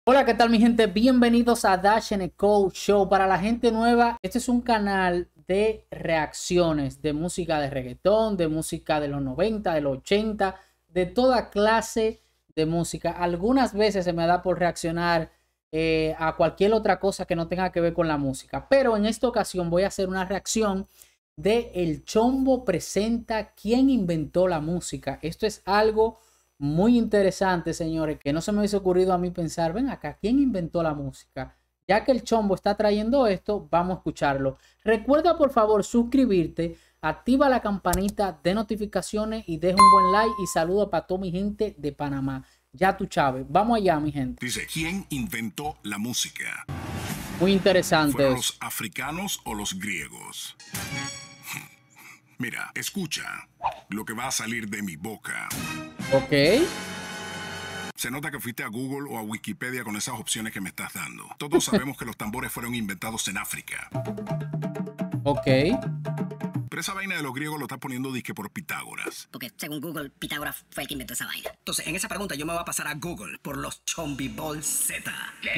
Hola, ¿qué tal mi gente? Bienvenidos a Dash and Code Show. Para la gente nueva, este es un canal de reacciones de música de reggaetón, de música de los 90, de los 80, de toda clase de música. Algunas veces se me da por reaccionar a cualquier otra cosa que no tenga que ver con la música. Pero en esta ocasión voy a hacer una reacción de El Chombo presenta ¿Quién inventó la música? Esto es algo muy interesante, señores, que no se me hubiese ocurrido a mí pensar, ven acá, ¿quién inventó la música? Ya que el Chombo está trayendo esto, vamos a escucharlo. Recuerda por favor suscribirte, activa la campanita de notificaciones y deja un buen like y saludo para toda mi gente de Panamá. Ya tú, Chávez. Vamos allá, mi gente. Dice, ¿quién inventó la música? Muy interesante. ¿Fueron los africanos o los griegos? Mira, escucha lo que va a salir de mi boca. Ok. Se nota que fuiste a Google o a Wikipedia con esas opciones que me estás dando. Todos sabemos que los tambores fueron inventados en África. Ok. Pero esa vaina de los griegos lo estás poniendo disque por Pitágoras. Porque según Google, Pitágoras fue el que inventó esa vaina. Entonces, en esa pregunta yo me voy a pasar a Google por los Chombibol Z.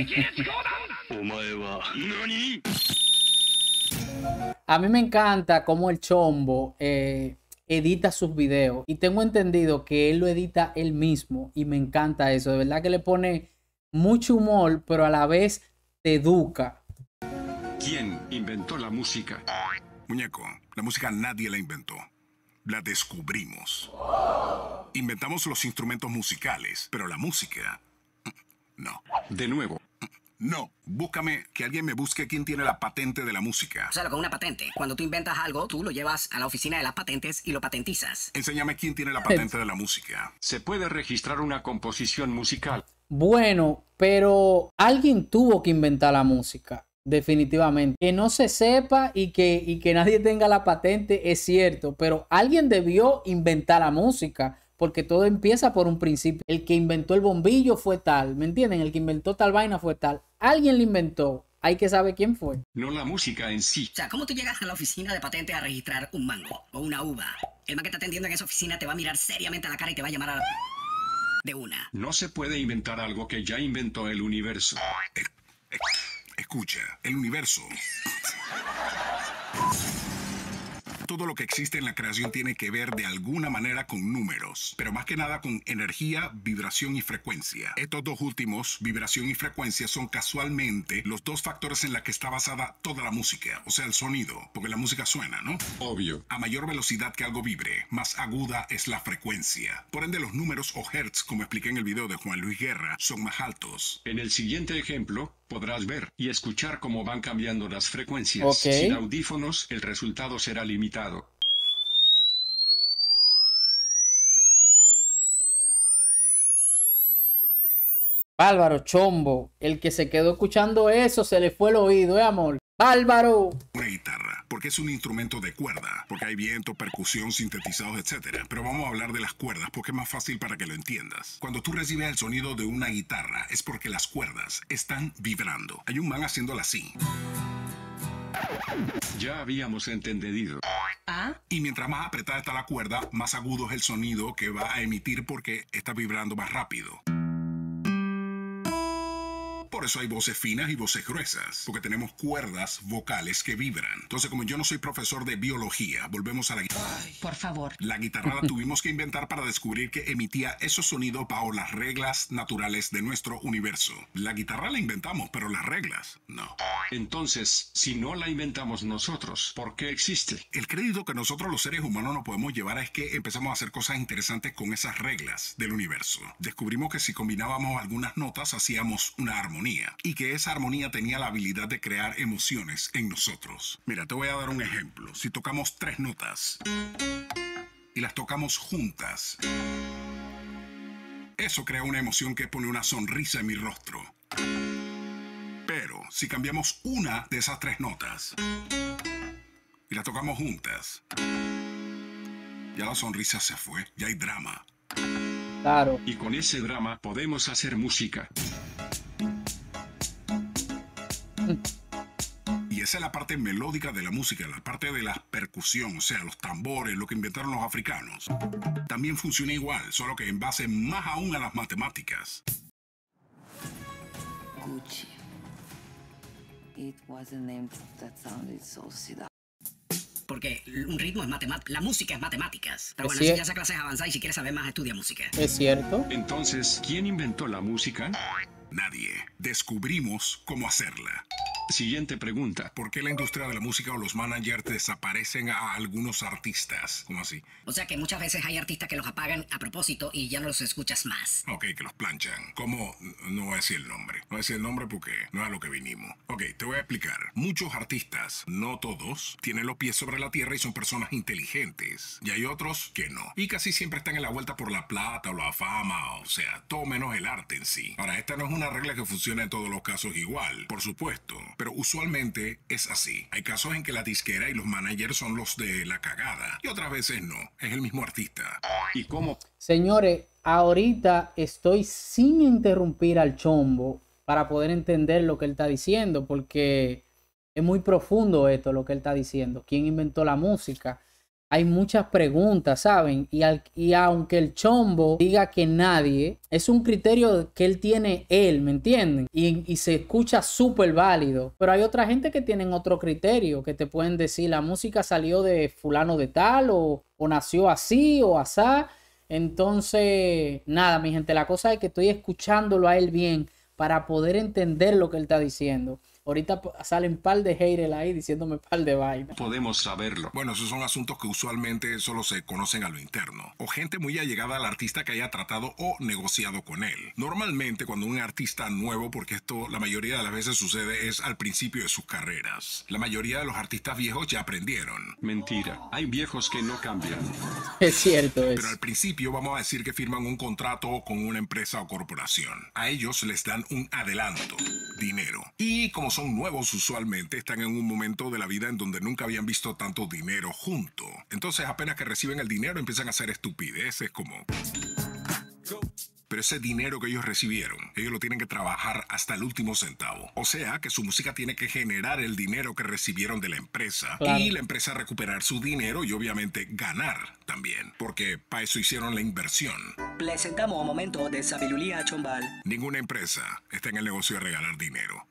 A mí me encanta cómo el Chombo edita sus videos. Y tengo entendido que él lo edita él mismo. Y me encanta eso. De verdad que le pone mucho humor, pero a la vez te educa. ¿Quién inventó la música? Muñeco, la música nadie la inventó. La descubrimos. Inventamos los instrumentos musicales, pero la música... no. De nuevo. No, búscame, que alguien me busque quién tiene la patente de la música. O sea, con una patente. Cuando tú inventas algo, tú lo llevas a la oficina de las patentes y lo patentizas. Enséñame quién tiene la patente de la música. Se puede registrar una composición musical. Bueno, pero alguien tuvo que inventar la música. Definitivamente. Que no se sepa y que nadie tenga la patente es cierto. Pero alguien debió inventar la música. Porque todo empieza por un principio. El que inventó el bombillo fue tal. ¿Me entienden? El que inventó tal vaina fue tal. Alguien lo inventó. Hay que saber quién fue. No la música en sí. O sea, ¿cómo tú llegas a la oficina de patentes a registrar un mango o una uva? El man que está atendiendo en esa oficina te va a mirar seriamente a la cara y te va a llamar a... de una. No se puede inventar algo que ya inventó el universo. Escucha, el universo. Todo lo que existe en la creación tiene que ver de alguna manera con números, pero más que nada con energía, vibración y frecuencia. Estos dos últimos, vibración y frecuencia, son casualmente los dos factores en los que está basada toda la música, o sea, el sonido, porque la música suena, ¿no? Obvio. A mayor velocidad que algo vibre, más aguda es la frecuencia. Por ende, los números o hertz, como expliqué en el video de Juan Luis Guerra, son más altos. En el siguiente ejemplo, podrás ver y escuchar cómo van cambiando las frecuencias. Ok. Sin audífonos, el resultado será limitado. Bárbaro, Chombo. El que se quedó escuchando eso se le fue el oído, amor. Bárbaro. Una guitarra, porque es un instrumento de cuerda, porque hay viento, percusión, sintetizados, etc. Pero vamos a hablar de las cuerdas, porque es más fácil para que lo entiendas. Cuando tú recibes el sonido de una guitarra, es porque las cuerdas están vibrando. Hay un man haciéndola así. Ya habíamos entendido. Y mientras más apretada está la cuerda, más agudo es el sonido que va a emitir porque está vibrando más rápido. Por eso hay voces finas y voces gruesas, porque tenemos cuerdas vocales que vibran. Entonces, como yo no soy profesor de biología, volvemos a la guitarra. Por favor. La guitarra la tuvimos que inventar para descubrir que emitía esos sonidos bajo las reglas naturales de nuestro universo. La guitarra la inventamos, pero las reglas, no. Entonces, si no la inventamos nosotros, ¿por qué existe? El crédito que nosotros los seres humanos nos podemos llevar es que empezamos a hacer cosas interesantes con esas reglas del universo. Descubrimos que si combinábamos algunas notas, hacíamos una armonía. Y que esa armonía tenía la habilidad de crear emociones en nosotros. Mira, te voy a dar un ejemplo. Si tocamos 3 notas y las tocamos juntas, eso crea una emoción que pone una sonrisa en mi rostro. Pero si cambiamos una de esas 3 notas y las tocamos juntas, ya la sonrisa se fue, ya hay drama. Claro. Y con ese drama podemos hacer música. Y esa es la parte melódica de la música, la parte de la percusión, o sea, los tambores, lo que inventaron los africanos. También funciona igual, solo que en base más aún a las matemáticas. Gucci. It was a name that sounded so seductive. Porque un ritmo es matemática, la música es matemáticas. Pero Es bueno, eso cierto. ya esa clase es avanzada y si quieres saber más, estudia música. Es cierto. Entonces, ¿quién inventó la música? Nadie. Descubrimos cómo hacerla. Siguiente pregunta. ¿Por qué la industria de la música o los managers desaparecen a algunos artistas? ¿Cómo así? O sea que muchas veces hay artistas que los apagan a propósito y ya no los escuchas más. Ok, que los planchan. ¿Cómo? No voy a decir el nombre. No voy a decir el nombre porque no es a lo que vinimos. Ok, te voy a explicar. Muchos artistas, no todos, tienen los pies sobre la tierra y son personas inteligentes. Y hay otros que no. Y casi siempre están en la vuelta por la plata o la fama, o sea, todo menos el arte en sí. Ahora, esta no es una regla que funciona en todos los casos igual, por supuesto. Pero usualmente es así. Hay casos en que la disquera y los managers son los de la cagada. Y otras veces no. Es el mismo artista. ¿Y cómo? Señores, ahorita estoy sin interrumpir al Chombo para poder entender lo que él está diciendo, porque es muy profundo esto, lo que él está diciendo. ¿Quién inventó la música? Hay muchas preguntas, ¿saben? Y aunque el Chombo diga que nadie, es un criterio que él tiene él, ¿me entienden? Y se escucha súper válido. Pero hay otra gente que tienen otro criterio, que te pueden decir la música salió de fulano de tal o nació así o asá. Entonces, nada, mi gente, la cosa es que estoy escuchándolo a él bien para poder entender lo que él está diciendo. Ahorita salen un par de haters ahí diciéndome un par de vainas. Podemos saberlo. Bueno, esos son asuntos que usualmente solo se conocen a lo interno, o gente muy allegada al artista que haya tratado o negociado con él. Normalmente cuando un artista nuevo, porque esto la mayoría de las veces sucede, es al principio de sus carreras. La mayoría de los artistas viejos ya aprendieron. Mentira. Hay viejos que no cambian. Es cierto eso. Pero al principio vamos a decir que firman un contrato con una empresa o corporación. A ellos les dan un adelanto, dinero. Y como son nuevos usualmente, están en un momento de la vida en donde nunca habían visto tanto dinero junto. Entonces apenas que reciben el dinero empiezan a hacer estupideces como... Pero ese dinero que ellos recibieron, ellos lo tienen que trabajar hasta el último centavo. O sea que su música tiene que generar el dinero que recibieron de la empresa. Claro. Y la empresa recuperar su dinero y obviamente ganar también. Porque para eso hicieron la inversión. Presentamos momento de sabiduría chombal. Ninguna empresa está en el negocio de regalar dinero.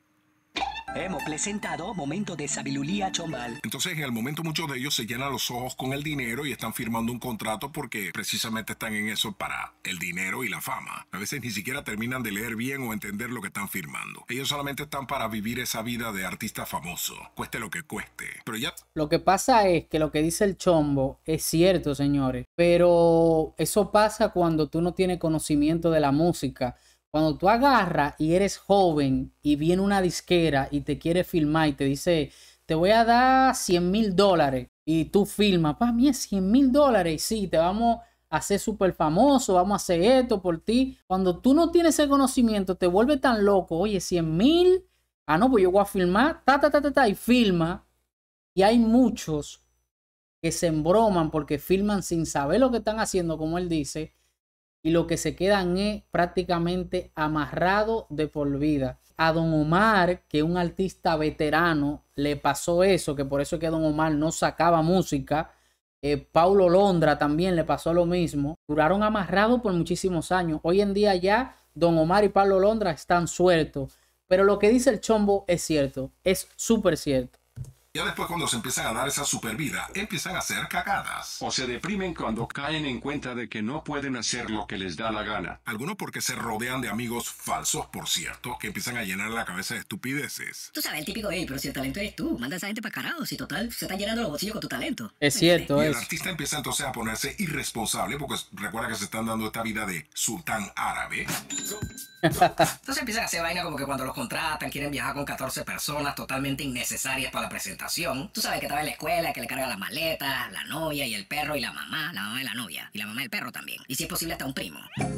Hemos presentado momento de sabiduría chombal. Entonces, en el momento muchos de ellos se llenan los ojos con el dinero y están firmando un contrato porque precisamente están en eso para el dinero y la fama. A veces ni siquiera terminan de leer bien o entender lo que están firmando. Ellos solamente están para vivir esa vida de artista famoso, cueste lo que cueste. Pero ya... Lo que pasa es que lo que dice el Chombo es cierto, señores, pero eso pasa cuando tú no tienes conocimiento de la música. Cuando tú agarras y eres joven y viene una disquera y te quiere filmar y te dice, te voy a dar $100,000 y tú filmas, para mí es $100,000 y sí, te vamos a hacer súper famoso, vamos a hacer esto por ti. Cuando tú no tienes ese conocimiento, te vuelve tan loco, oye, 100,000, ah no, pues yo voy a filmar, y filma. Y hay muchos que se embroman porque filman sin saber lo que están haciendo, como él dice. Y lo que se quedan es prácticamente amarrado de por vida. A Don Omar, que es un artista veterano, le pasó eso, que por eso es que Don Omar no sacaba música. Paulo Londra también le pasó lo mismo. Duraron amarrados por muchísimos años. Hoy en día ya Don Omar y Paulo Londra están sueltos. Pero lo que dice el Chombo es cierto, es súper cierto. Ya después cuando se empiezan a dar esa super vida, empiezan a hacer cagadas. O se deprimen cuando caen en cuenta de que no pueden hacer lo que les da la gana. Algunos porque se rodean de amigos falsos, por cierto, que empiezan a llenar la cabeza de estupideces. Tú sabes, el típico, pero si el talento eres tú, manda a esa gente para carajo, si total, se están llenando los bolsillos con tu talento. Es cierto Y el eso. artista empieza entonces a ponerse irresponsable porque recuerda que se están dando esta vida de sultán árabe. Entonces empiezan a hacer vaina como que cuando los contratan quieren viajar con 14 personas totalmente innecesarias para la presentación. Tú sabes que estaba en la escuela, que le carga las maletas, la novia y el perro y la mamá de la novia y la mamá del perro también. Y si es posible hasta un primo.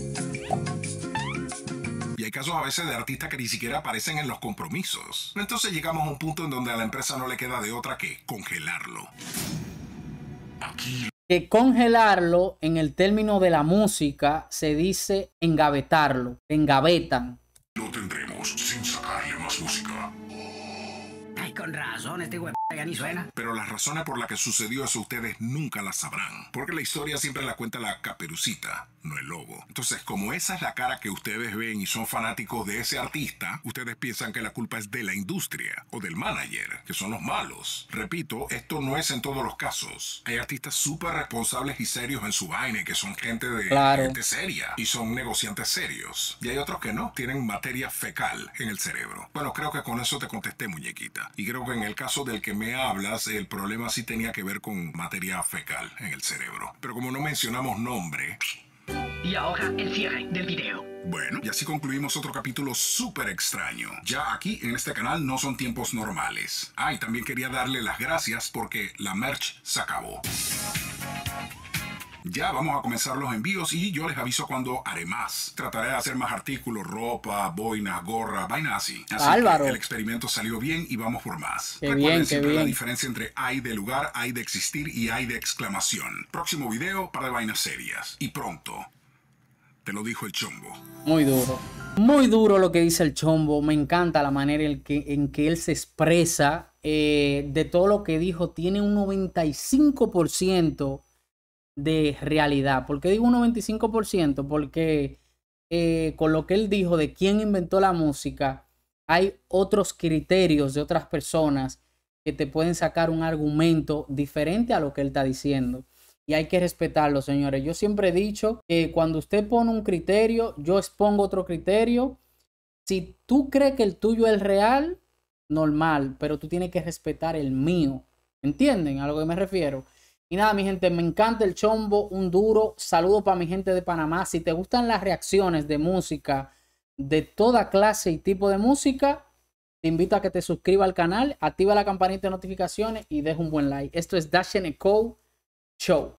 Y hay casos a veces de artistas que ni siquiera aparecen en los compromisos. Entonces llegamos a un punto en donde a la empresa no le queda de otra que congelarlo. Aquí Que congelarlo en el término de la música se dice engavetarlo, engavetan. lo tendremos sin sacarle más música. Ay, con razón, este güey ya ni suena. Pero las razones por las que sucedió eso ustedes nunca las sabrán. Porque la historia siempre la cuenta la caperucita, no el lobo. Entonces, como esa es la cara que ustedes ven y son fanáticos de ese artista, ustedes piensan que la culpa es de la industria o del manager, que son los malos. Repito, esto no es en todos los casos. Hay artistas súper responsables y serios en su vaina, que son gente gente seria y son negociantes serios. Y hay otros que no, tienen materia fecal en el cerebro. Bueno, creo que con eso te contesté, muñequita. Y creo que en el caso del que me hablas, el problema sí tenía que ver con materia fecal en el cerebro. Pero como no mencionamos nombre... Y ahora el cierre del video. Bueno, y así concluimos otro capítulo súper extraño. Ya aquí en este canal no son tiempos normales. Ah, y también quería darle las gracias porque la merch se acabó. Ya vamos a comenzar los envíos y yo les aviso cuando haré más. Trataré de hacer más artículos, ropa, boinas, gorra, vainas así. Así que el experimento salió bien y vamos por más. Recuerden siempre la diferencia entre hay de lugar, hay de existir y hay de exclamación. Próximo video para de vainas serias. Y pronto. Te lo dijo el Chombo. Muy duro. Muy duro lo que dice el Chombo. Me encanta la manera en que él se expresa. De todo lo que dijo, tiene un 95% de realidad. ¿Por qué digo un 95%? Porque con lo que él dijo de quién inventó la música, hay otros criterios de otras personas que te pueden sacar un argumento diferente a lo que él está diciendo. Y hay que respetarlo, señores. Yo siempre he dicho que cuando usted pone un criterio, yo expongo otro criterio. Si tú crees que el tuyo es real, normal, pero tú tienes que respetar el mío. ¿Entienden a lo que me refiero? Y nada, mi gente, me encanta el Chombo, un duro. Saludo para mi gente de Panamá. Si te gustan las reacciones de música, de toda clase y tipo de música, te invito a que te suscribas al canal, activa la campanita de notificaciones y deja un buen like. Esto es Dashen Show.